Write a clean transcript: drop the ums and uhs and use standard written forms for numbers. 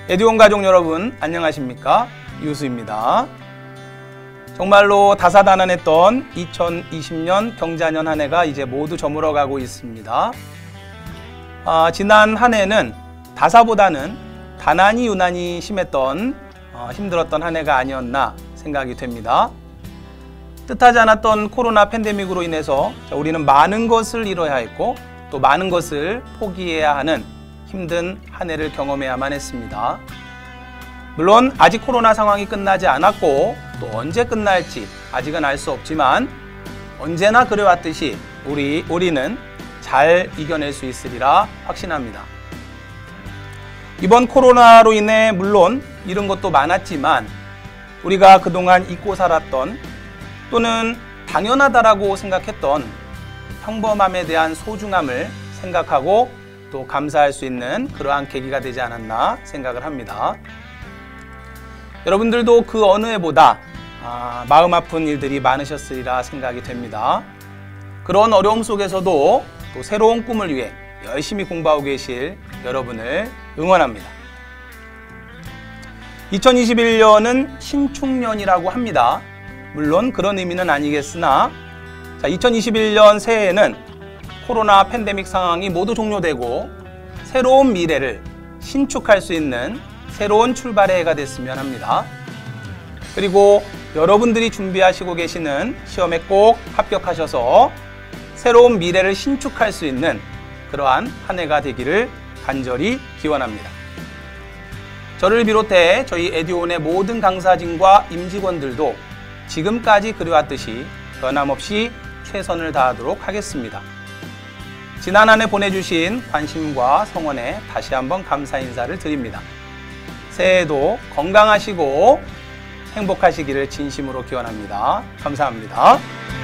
에듀온 가족 여러분 안녕하십니까? 유수입니다. 정말로 다사다난했던 2020년 경자년 한 해가 이제 모두 저물어가고 있습니다. 지난 한 해는 다사보다는 다난이 유난히 심했던 힘들었던 한 해가 아니었나 생각이 됩니다. 뜻하지 않았던 코로나 팬데믹으로 인해서 우리는 많은 것을 잃어야 했고 또 많은 것을 포기해야 하는 힘든 한 해를 경험해야만 했습니다. 물론 아직 코로나 상황이 끝나지 않았고 또 언제 끝날지 아직은 알 수 없지만 언제나 그래왔듯이 우리는 잘 이겨낼 수 있으리라 확신합니다. 이번 코로나로 인해 물론 잃은 것도 많았지만 우리가 그동안 잊고 살았던 또는 당연하다라고 생각했던 평범함에 대한 소중함을 생각하고 또 감사할 수 있는 그러한 계기가 되지 않았나 생각을 합니다. 여러분들도 그 어느 해보다 마음 아픈 일들이 많으셨으리라 생각이 됩니다. 그런 어려움 속에서도 또 새로운 꿈을 위해 열심히 공부하고 계실 여러분을 응원합니다. 2021년은 신축년이라고 합니다. 물론 그런 의미는 아니겠으나 2021년 새해에는 코로나 팬데믹 상황이 모두 종료되고 새로운 미래를 신축할 수 있는 새로운 출발의 해가 됐으면 합니다. 그리고 여러분들이 준비하시고 계시는 시험에 꼭 합격하셔서 새로운 미래를 신축할 수 있는 그러한 한 해가 되기를 간절히 기원합니다. 저를 비롯해 저희 에듀온의 모든 강사진과 임직원들도 지금까지 그래왔듯이 변함없이 최선을 다하도록 하겠습니다. 지난 한 해 보내주신 관심과 성원에 다시 한번 감사 인사를 드립니다. 새해에도 건강하시고 행복하시기를 진심으로 기원합니다. 감사합니다.